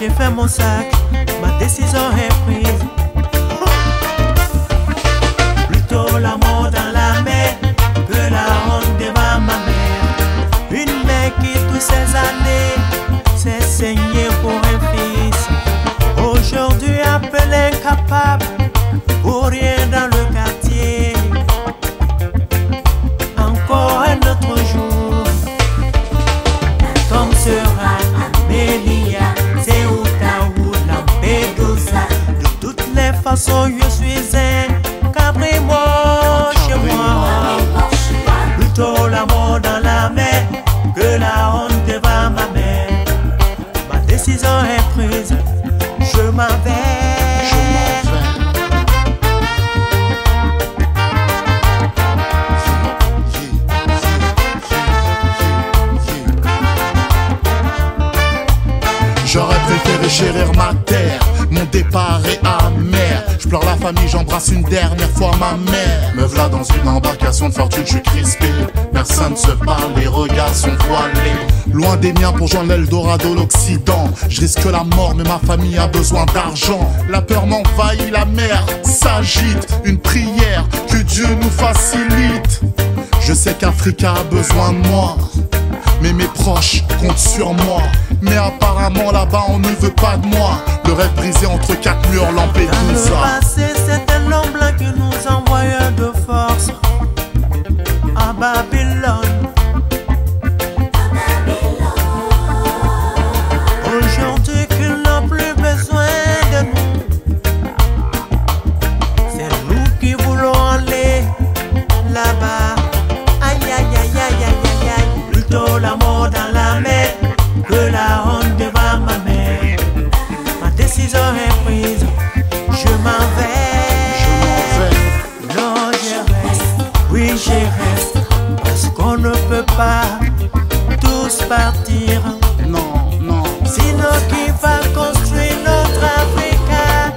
j'ai fait mon sac, ma décision est prise. Plutôt la mort dans la mer que la honte devant ma mère. Une mère qui toutes ces années s'est saignée pour un fils. Aujourd'hui appelée incapable, pour rien dans le quartier. Encore un autre jour, comme sera Amélia, Ceuta ou Lampedusa. De toutes les façons, je suis un cabrimo chez moi. Plutôt la mort dans la mer que la honte devant ma mère. Ma décision est prise, je m'en vais. J'aurais préféré chérir ma terre, mon départ est amer. Je pleure la famille, j'embrasse une dernière fois ma mère. Me v'là dans une embarcation de fortune, je suis crispé. Personne se parle, les regards sont voilés. Loin des miens pour joindre l'Eldorado, l'Occident. Je risque la mort, mais ma famille a besoin d'argent. La peur m'envahit, la mer s'agite. Une prière, que Dieu nous facilite. Je sais qu'Africa a besoin de moi, mais mes proches comptent sur moi. Mais apparemment là-bas on ne veut pas de moi. Le rêve brisé entre quatre murs, Lampedusa. Dans le passé c'était l'homme blanc qui nous envoyait de force à Babylone. Aujourd'hui qu'ils n'ont plus besoin de nous, c'est nous qui voulons aller là-bas. Aïe aïe aïe aïe aïe aïe aïe. Plutôt la mort dans la mer que la honte devant ma mère. Ma décision est prise, je m'en vais. Non, je reste, oui, je reste, parce qu'on ne peut pas tous partir. Non, non. Sinon, qui va construire notre Africa?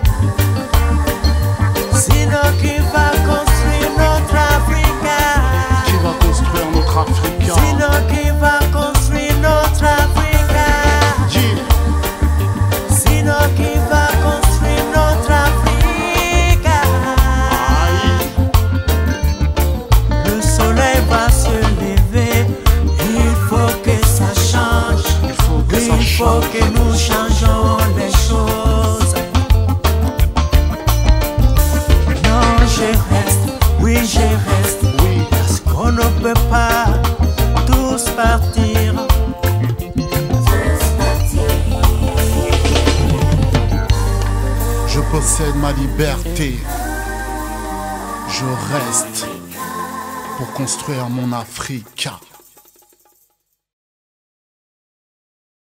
Sinon, qui va construire notre Africa? Qui va construire notre Africa? Sinon, qui va construire notre Africa? Sinon, qui va construire notre Africa? Le soleil va se lever, il faut que ça change. Il faut que nous changeons les choses. Non, je reste, oui, je reste, Oui. parce qu'on ne peut pas tous partir. Je possède ma liberté. Je reste pour construire mon Africa.